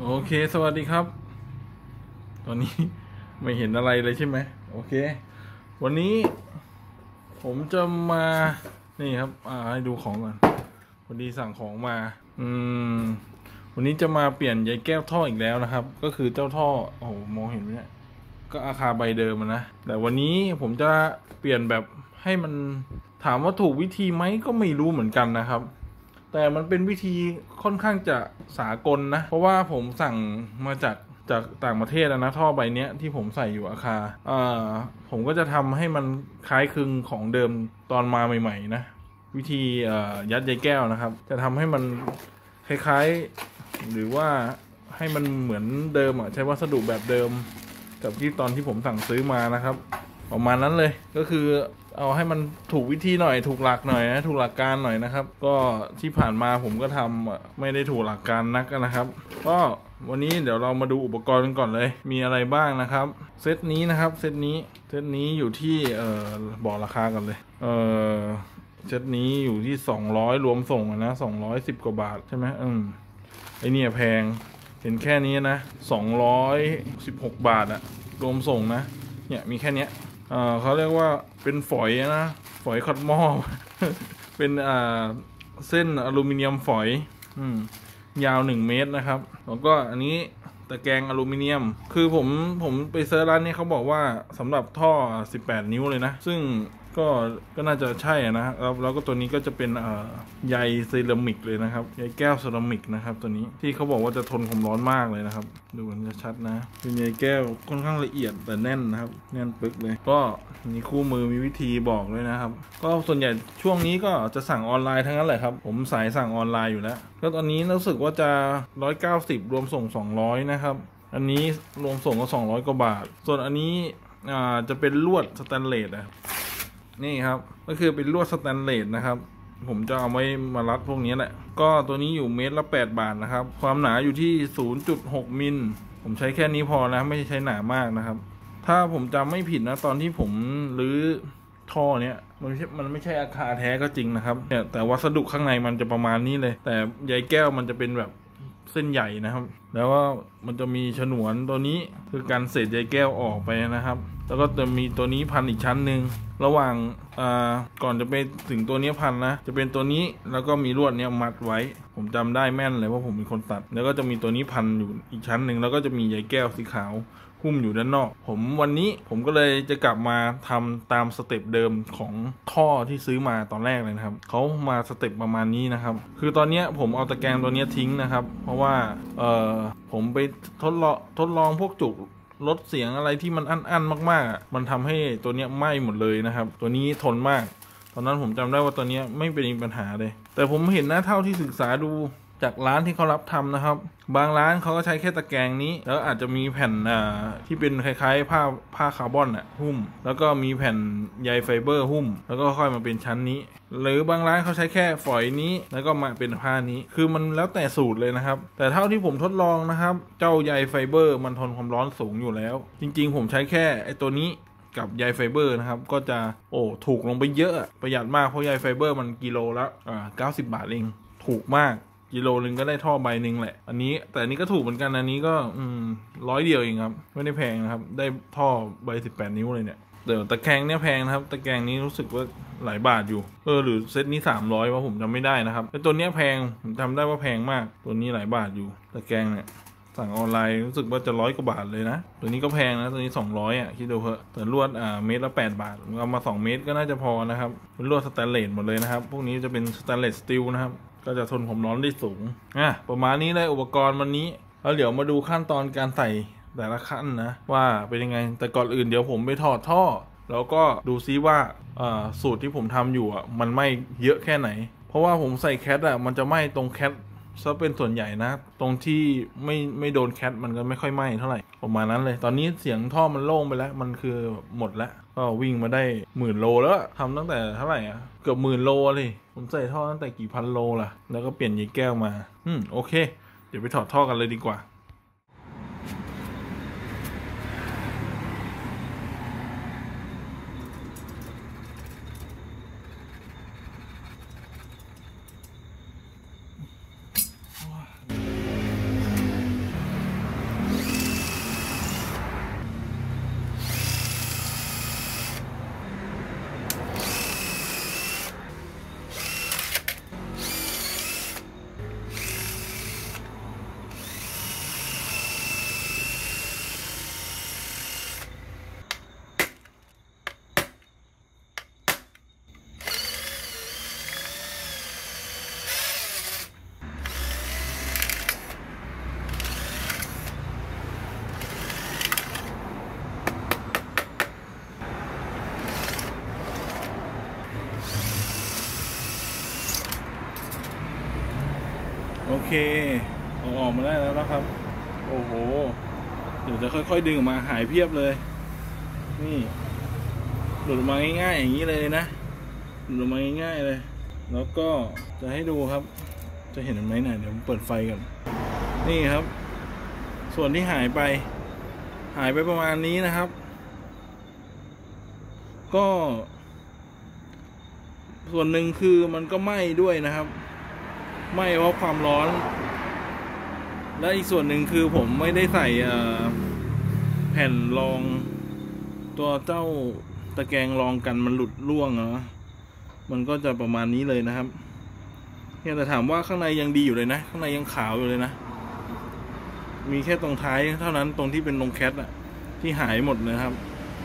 โอเคสวัสดีครับตอนนี้ไม่เห็นอะไรเลยใช่ไหมโอเควันนี้ผมจะมานี่ครับให้ดูของก่อนพอดีสั่งของมามวันนี้จะมาเปลี่ยนใยแก้วท่ออีกแล้วนะครับก็คือเจ้าท่อโอ้โหมองเห็นไหมเนี่ยก็อาคาใบเดิมนะแต่วันนี้ผมจะเปลี่ยนแบบให้มันถามว่าถูกวิธีไหมก็ไม่รู้เหมือนกันนะครับแต่มันเป็นวิธีค่อนข้างจะสากลนะเพราะว่าผมสั่งมาจากต่างประเทศนะท่อใบเนี้ยที่ผมใส่อยู่อาคาผมก็จะทำให้มันคล้ายคลึงของเดิมตอนมาใหม่ๆนะวิธียัดใยแก้วนะครับจะทำให้มันคล้ายๆหรือว่าให้มันเหมือนเดิมใช้วัสดุแบบเดิมกับที่ตอนที่ผมสั่งซื้อมานะครับประมาณนั้นเลยก็คือเอาให้มันถูกวิธีหน่อยถูกหลักหน่อยนะถูกหลักการหน่อยนะครับก็ที่ผ่านมาผมก็ทำไม่ได้ถูกหลักการนักนะครับก็วันนี้เดี๋ยวเรามาดูอุปกรณ์กันก่อนเลยมีอะไรบ้างนะครับเซตนี้นะครับเซตนี้อยู่ที่บอกราคากันเลยเซตนี้อยู่ที่200รวมส่งนะ210กว่าบาทใช่ไหมไอเนี่ยแพงเห็นแค่นี้นะ216บาทอะรวมส่งนะเนี่ยมีแค่เนี้ยเขาเรียกว่าเป็นฝอยนะฝอยขัดหม้อ เป็นเส้นอลูมิเนียมฝอยยาว1 เมตรนะครับแล้วก็อันนี้ตะแกรงอลูมิเนียมคือผมไปเซิร์ชร้านนี้เขาบอกว่าสำหรับท่อ18 นิ้วเลยนะซึ่งก็น่าจะใช่นะแล้วก็ตัวนี้ก็จะเป็นใยเซรามิกเลยนะครับใยแก้วเซรามิกนะครับตัวนี้ที่เขาบอกว่าจะทนความร้อนมากเลยนะครับดูมันจะชัดนะเป็นใยแก้วค่อนข้างละเอียดแต่แน่นนะครับแน่นปึ๊กเลยก็มีคู่มือมีวิธีบอกด้วยนะครับก็ส่วนใหญ่ช่วงนี้ก็จะสั่งออนไลน์ทั้งนั้นแหละครับผมสายสั่งออนไลน์อยู่แล้วก็ตอนนี้รู้สึกว่าจะ190รวมส่ง200นะครับอันนี้รวมส่งก็200กว่าบาทส่วนอันนี้จะเป็นลวดสแตนเลสนี่ครับก็คือเป็นลวดสแตนเลสนะครับผมจะเอาไว้มารัดพวกนี้แหละก็ตัวนี้อยู่เมตรละ8 บาทนะครับความหนาอยู่ที่ 0.6 มิลผมใช้แค่นี้พอนะไม่ใช้หนามากนะครับถ้าผมจำไม่ผิดนะตอนที่ผมรื้อท่อเนี้ยมันไม่ใช่อาคาแท้ก็จริงนะครับเนี่ยแต่วัสดุข้างในมันจะประมาณนี้เลยแต่ใยแก้วมันจะเป็นแบบเส้นใหญ่นะครับแล้วว่ามันจะมีฉนวนตัวนี้คือการเศษใยแก้วออกไปนะครับแล้วก็จะมีตัวนี้พันอีกชั้นหนึ่งระหว่างก่อนจะไปถึงตัวนี้พันนะจะเป็นตัวนี้แล้วก็มีลวดเนี้ยมัดไว้ผมจำได้แม่นเลยว่าผมเป็นคนตัดแล้วก็จะมีตัวนี้พันอยู่อีกชั้นหนึ่งแล้วก็จะมีใยแก้วสีขาวหุ้มอยู่ด้านนอกวันนี้ผมก็เลยจะกลับมาทำตามสเต็ปเดิมของท่อที่ซื้อมาตอนแรกเลยนะครับเขามาสเต็ปประมาณนี้นะครับคือตอนนี้ผมเอาตะแกรงตัวนี้ทิ้งนะครับเพราะว่าผมไปทดลองพวกจุกลดเสียงอะไรที่มันอั้นมากๆมันทำให้ตัวนี้ไหม้หมดเลยนะครับตัวนี้ทนมากตอนนั้นผมจำได้ว่าตัวนี้ไม่เป็นปัญหาเลยแต่ผมเห็นนะเท่าที่ศึกษาดูจากร้านที่เขารับทำนะครับบางร้านเขาก็ใช้แค่ตะแกรงนี้แล้วอาจจะมีแผ่นที่เป็นคล้ายๆผ้าคาร์บอนหุ้มแล้วก็มีแผ่นใยไฟเบอร์หุ้มแล้วก็ค่อยมาเป็นชั้นนี้หรือบางร้านเขาใช้แค่ฝอยนี้แล้วก็มาเป็นผ้านี้คือมันแล้วแต่สูตรเลยนะครับแต่เท่าที่ผมทดลองนะครับเจ้าใยไฟเบอร์มันทนความร้อนสูงอยู่แล้วจริงๆผมใช้แค่ไอ้ตัวนี้กับใยไฟเบอร์นะครับก็จะถูกลงไปเยอะประหยัดมากเพราะใยไฟเบอร์มันกิโลละ90 บาทเองถูกมากกิโลนึงก็ได้ท่อใบหนึ่งแหละอันนี้ก็ถูกเหมือนกันอันนี้ก็100 เดียวเองครับไม่ได้แพงนะครับได้ท่อใบ18 นิ้วเลยเนี่ยเดี๋ยวตะแกรงเนี่ยแพงนะครับตะแกรงนี้รู้สึกว่าหลายบาทอยู่หรือเซตนี้300ว่าผมจำไม่ได้นะครับแต่ตัวนี้แพงผมจำได้ว่าแพงมากตัวนี้หลายบาทอยู่ตะแกรงเนี่ยสั่งออนไลน์รู้สึกว่าจะ100 กว่าบาทเลยนะตัวนี้ก็แพงนะตัวนี้200คิดดูเถอะแต่ลวดเมตรละ8 บาทเอามา2 เมตรก็น่าจะพอนะครับเป็นลวดสแตนเลสหมดเลยนะครับพวกนี้จะเป็นสแตนเลสสตีลนะครับก็จะทนความร้อนได้สูงประมาณนี้เลยอุปกรณ์วันนี้แล้วเดี๋ยวมาดูขั้นตอนการใส่แต่ละขั้นนะว่าเป็นยังไงแต่ก่อนอื่นเดี๋ยวผมไปถอดท่อแล้วก็ดูซิว่าสูตรที่ผมทำอยู่มันไหม้เยอะแค่ไหนเพราะว่าผมใส่แคทมันจะไหม้ตรงแคทซะเป็นส่วนใหญ่นะตรงที่ไม่โดนแคทมันก็ไม่ค่อยไหม้เท่าไหร่ประมาณนั้นเลยตอนนี้เสียงท่อมันโล่งไปแล้วมันคือหมดแล้วก็วิ่งมาได้10,000 โลแล้วทำตั้งแต่เท่าไหร่เกือบ10,000 โลเลยผมใส่ท่อตั้งแต่กี่พันโลล่ะแล้วก็เปลี่ยนใยแก้วมาโอเคเดี๋ยวไปถอดท่อกันเลยดีกว่าโอเคเอาออกมาได้แล้วนะครับโอ้โหเดี๋ยวจะค่อยๆดึงออกมาหายเพียบเลยนี่หลุดมาง่ายๆอย่างนี้เลยนะหลุดมาง่ายๆเลยแล้วก็จะให้ดูครับจะเห็นไหมเนี่ยเดี๋ยวผมเปิดไฟก่อนนี่ครับส่วนที่หายไปประมาณนี้นะครับก็ส่วนหนึ่งคือมันก็ไหม้ด้วยนะครับไหม้เพราะความร้อนและอีกส่วนหนึ่งคือผมไม่ได้ใส่แผ่นรองตัวเจ้าตะแกรงรองกันมันหลุดร่วงเนาะมันก็จะประมาณนี้เลยนะครับเนี่ยแต่ถามว่าข้างในยังดีอยู่เลยนะข้างในยังขาวอยู่เลยนะมีแค่ตรงท้ายเท่านั้นตรงที่เป็นตรงแคทอะที่หายหมดนะครับ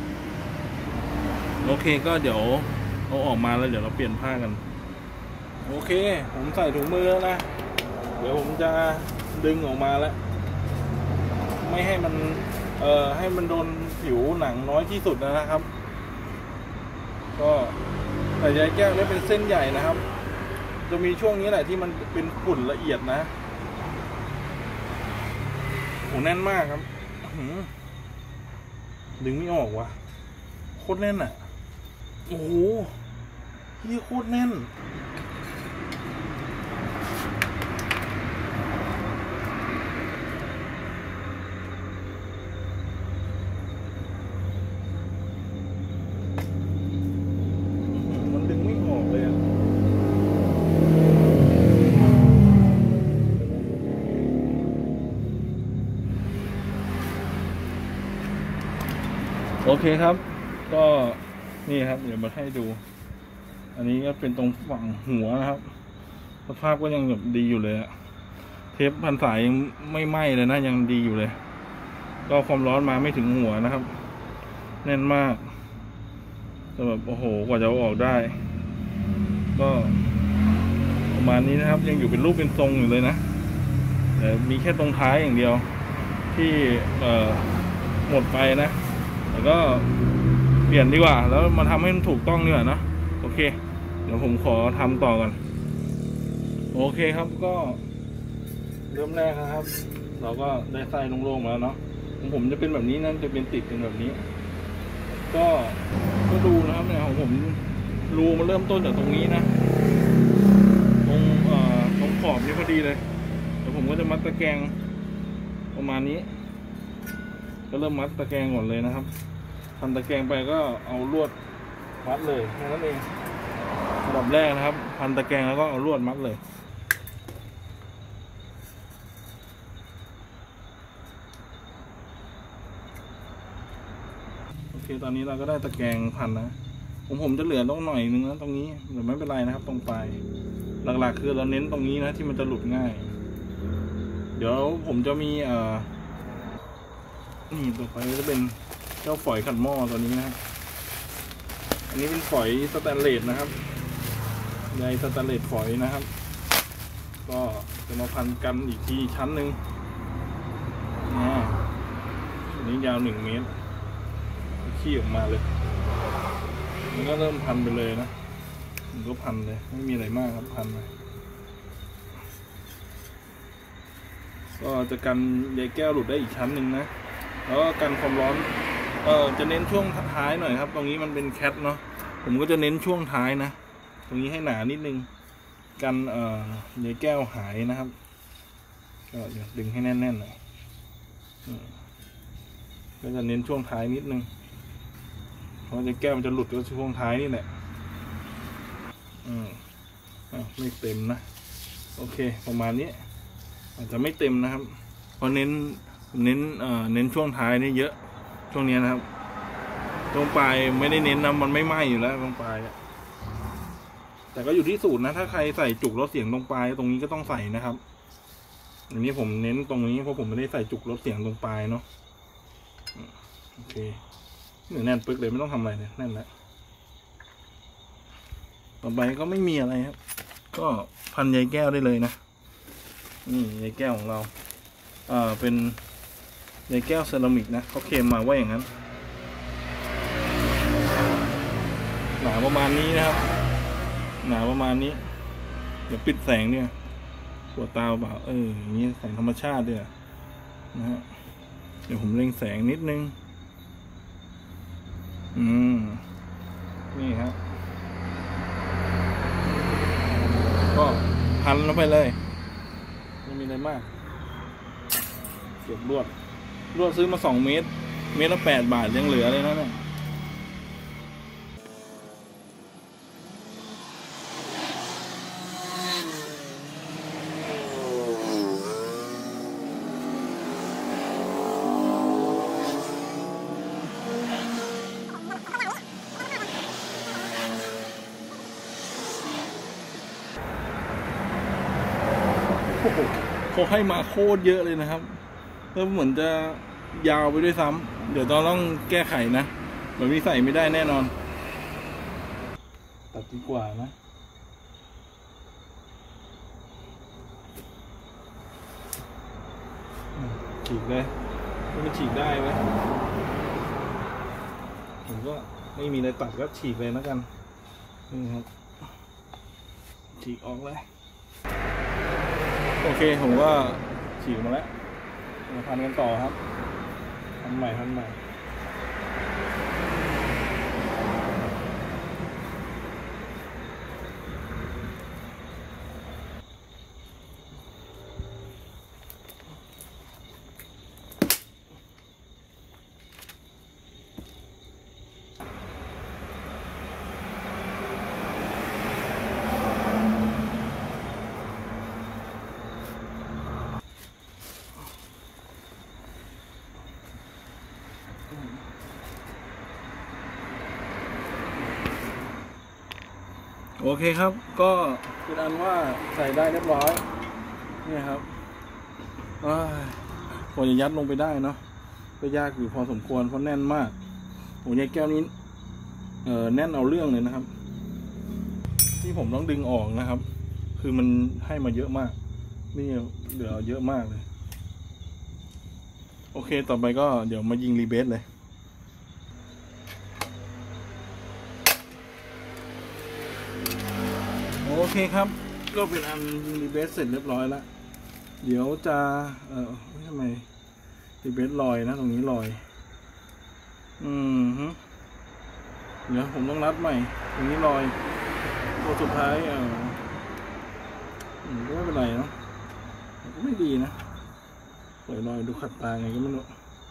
โอเคก็เดี๋ยวเอาออกมาแล้วเดี๋ยวเราเปลี่ยนผ้ากันโอเคผมใส่ถุงมือแล้วนะเดี๋ยวผมจะดึงออกมาแล้วไม่ให้มันให้มันโดนผิวหนังน้อยที่สุดนะครับก็แต่ใยแก้วนี่เป็นเส้นใหญ่นะครับจะมีช่วงนี้แหละที่มันเป็นฝุ่นละเอียดนะโหแน่นมากครับดึงไม่ออกว่ะโคตรแน่นอ่ะโอ้โหนี่โคตรแน่นมันดึงไม่ออกเลยอ่ะโอเคครับก็นี่ครับเดี๋ยวมาให้ดูอันนี้ก็เป็นตรงฝั่งหัวนะครับสภาพก็ยังแบบดีอยู่เลยอะเทปพันสายยังไม่ไหม้เลยนะยังดีอยู่เลยก็ความร้อนมาไม่ถึงหัวนะครับแน่นมากแต่แบบโอ้โหกว่าจะเอาออกได้ก็ประมาณนี้นะครับยังอยู่เป็นรูปเป็นทรงอยู่เลยนะแต่มีแค่ตรงท้ายอย่างเดียวที่หมดไปนะแต่ก็เปลี่ยนดีกว่าแล้วมาทำให้มันถูกต้องดีกว่านะโอเคเดี๋ยวผมขอทำต่อกันโอเคครับก็เริ่มแรกนะครับเราก็ได้ไส้โล่งๆมาแล้วเนาะของผมจะเป็นแบบนี้นะจะเป็นติดเป็นแบบนี้ก็ดูนะครับเนี่ยของผมรูมันเริ่มต้นจากตรงนี้นะตรงขอบนี้พอดีเลยเดี๋ยวผมก็จะมัดตะแกรงประมาณนี้ก็เริ่มมัดตะแกรงก่อนเลยนะครับทำตะแกรงไปก็เอาลวดมัดเลยแค่นั้นเองระดับแรกนะครับพันตะแกรงแล้วก็เอาลวดมัดเลยโอเคตอนนี้เราก็ได้ตะแกรงพันนะผมจะเหลือต้องหน่อยนึงนะตรงนี้แต่ไม่เป็นไรนะครับตรงปลายหลักๆคือเราเน้นตรงนี้นะที่มันจะหลุดง่ายเดี๋ยวผมจะมีนี่ต่อไปจะเป็นเจ้าฝอยขัดหม้อตัวนี้นะครับอันนี้เป็นฝอยสแตนเลสนะครับใยสแตนเลสฝอยนะครับก็จะมาพันกันอีกทีชั้นหนึ่งอันนี้ยาว1 เมตรขี้ออกมาเลยมันก็เริ่มพันไปเลยนะมันก็พันเลยไม่มีอะไรมากครับพันไปก็จะกันใยแก้วหลุดได้อีกชั้นหนึ่งนะแล้วก็กันความร้อนจะเน้นช่วงท้ายหน่อยครับตรงนี้มันเป็นแคทเนาะผมก็จะเน้นช่วงท้ายนะตรงนี้ให้หนานิดนึงกันใยแก้วหายนะครับก็เดี๋ยวดึงให้แน่นๆหน่อยก็จะเน้นช่วงท้ายนิดนึงเพราะใยแก้วมันจะหลุดก็ช่วงท้ายนี่แหละไม่เต็มนะโอเคประมาณนี้อาจจะไม่เต็มนะครับเพราะเน้นช่วงท้ายนี่เยอะช่วงนี้นะครับตรงปลายไม่ได้เน้นนะมันไม่ไหม้อยู่แล้วตรงปลายแต่ก็อยู่ที่สูตรนะถ้าใครใส่จุกลดเสียงตรงปลายตรงนี้ก็ต้องใส่นะครับอันนี้ผมเน้นตรงนี้เพราะผมไม่ได้ใส่จุกลดเสียงตรงปลายเนาะโอเคเหนือแน่นปึ๊กเลยไม่ต้องทำอะไรเนี่ยแน่นแล้วต่อไปก็ไม่มีอะไรครับก็พันใยแก้วได้เลยนะนี่ใยแก้วของเราเป็นใยแก้วเซรามิกนะเขาเคลมมาว่าอย่างนั้นหนาประมาณนี้นะครับหนาประมาณนี้เดี๋ยวปิดแสงเนี่ยวดตาเปล่าอย่างนี้แสงธรรมชาติด้วยนะฮะเดี๋ยวผมเร่งแสงนิดนึงนี่ครับก็พันลงไปเลยไม่มีอะไรมากเก็บลวดซื้อมา2 เมตรละ8 บาทยังเหลือเลยนะเนี่ยเขาให้มาโคตรเยอะเลยนะครับแล้วเหมือนจะยาวไปด้วยซ้ำเดี๋ยวต้องแก้ไขนะแบบนี้ใส่ไม่ได้แน่นอนตัดดีกว่านะฉีกเลยมันฉีกได้ไหมผมก็ไม่มีอะไรตัดก็ฉีกเลยแล้วกันนี่ครับฉีกออกเลยโอเคผมก็ฉีกมาแล้วมาพันกันต่อครับพันใหม่โอเคครับก็เป็นอันว่าใส่ได้เรียบร้อยนี่ครับพอจะยัดลงไปได้เนาะก็ยากอยู่พอสมควรเพราะแน่นมากโอ้ยแก้วนี้แน่นเอาเรื่องเลยนะครับที่ผมต้องดึงออกนะครับคือมันให้มาเยอะมากนี่เหลือเยอะมากเลยโอเคต่อไปก็เดี๋ยวมายิงรีเบสเลยโอเคครับก็เป็นอันยิงรีเบสเสร็จเรียบร้อยแล้วเดี๋ยวจะทำไมรีเบสลอยนะตรงนี้ลอยเดี๋ยวผมต้องรัดใหม่ตรงนี้ลอยตัวสุดท้ายก็ไม่เป็นไรเนาะก็ไม่ดีนะปล่อยลอยดูขัดตาไงก็ไม่รู้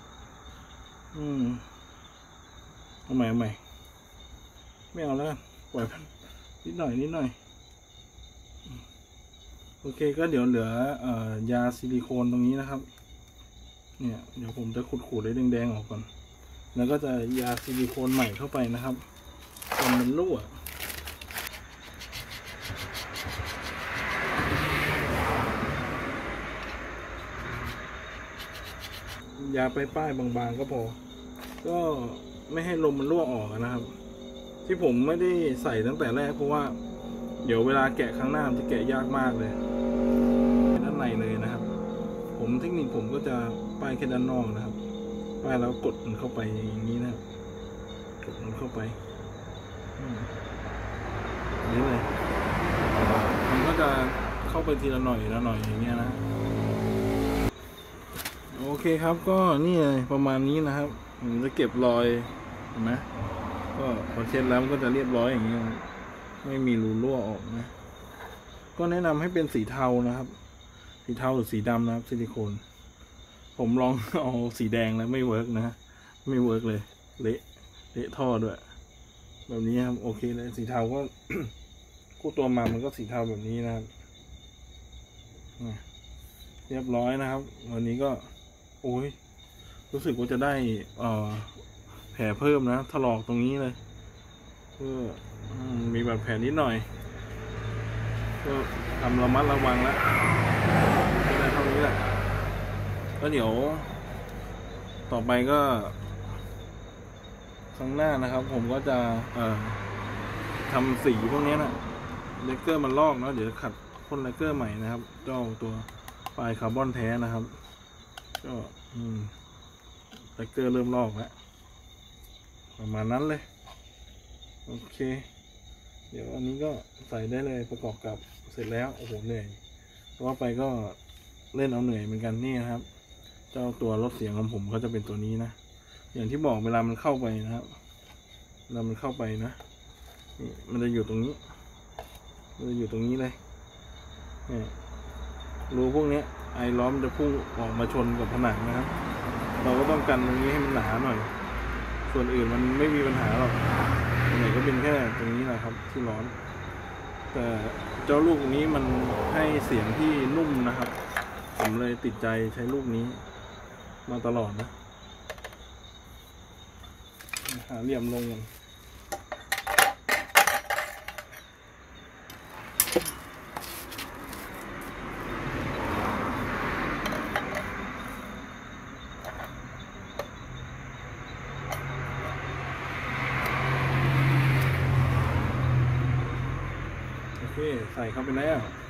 เอาใหม่ไม่เอาแล้วปล่อยนิดหน่อยโอเคก็เดี๋ยวเหลือยาซิลิโคนตรงนี้นะครับเนี่ยเดี๋ยวผมจะขูดๆแดงๆออกก่อนแล้วก็จะยาซิลิโคนใหม่เข้าไปนะครับจนมันรั่วยาป้ายบางๆก็พอก็ไม่ให้ลมมันรั่วออกนะครับที่ผมไม่ได้ใส่ตั้งแต่แรกเพราะว่าเดี๋ยวเวลาแกะครั้งหน้ามันจะแกะยากมากเลยด้านในเลยนะครับเทคนิคผมก็จะป้ายแค่ด้านนอกนะครับป้ายแล้วกดมันเข้าไปอย่างนี้นะครับกดมันเข้าไปนี่เลยมันก็จะเข้าไปทีละหน่อยอย่างเงี้ยนะโอเคครับก็นี่เลยประมาณนี้นะครับผมจะเก็บรอยเห็นไหมก็พอเช็ดแล้วมันก็จะเรียบร้อยอย่างเงี้ยไม่มีรูรั่วออกนะก็แนะนำให้เป็นสีเทานะครับสีเทาหรือสีดำนะครับซิลิโคนผมลองเอาสีแดงแล้วไม่เวิร์กนะไม่เวิร์กเลยเละท่อด้วยแบบนี้ครับโอเคเลยสีเทาก็ คู่ตัวมามันก็สีเทาแบบนี้นะครับเรียบร้อยนะครับวันนี้ก็โอ้ยรู้สึกว่าจะได้แผลเพิ่มนะถลอกตรงนี้เลยมีบาดแผลนิดหน่อยก็ทำระมัดระวังแล้วได้เท่านี้แหละก็เดี๋ยวต่อไปก็ครั้งหน้านะครับผมก็จะทำสีพวกนี้นะเลกเกอร์มันลอกเนาะเดี๋ยวขัดพ่นเลกเกอร์ใหม่นะครับเจ้าตัวปลายคาร์บอนแท้นะครับก็เลกเกอร์เริ่มลอกแล้วประมาณนั้นเลยโอเคเดี๋ยวอันนี้ก็ใส่ได้เลยประกอบกับเสร็จแล้วโอ้โหเหนื่อยว่าไปก็เล่นเอาเหนื่อยเหมือนกันนี่นะครับ เจ้าตัวลดเสียงของผมเขาจะเป็นตัวนี้นะอย่างที่บอกเวลามันเข้าไปนะครับเวลามันเข้าไปนะนี่มันจะอยู่ตรงนี้มันจะอยู่ตรงนี้เลยนี่รูพวกนี้ไอล้อมจะพุ่งออกมาชนกับผนังนะครับ เราก็ต้องกันตรงนี้ให้มันหนาหน่อย ส่วนอื่นมันไม่มีปัญหาหรอกตรงไหนก็เป็นแค่ตรงนี้แหละครับที่ร้อนแต่เจ้าลูกนี้มันให้เสียงที่นุ่มนะครับผมเลยติดใจใช้ลูกนี้มาตลอดนะหาเหลี่ยมลงกันโอเคใส่เข้าไปแล้ว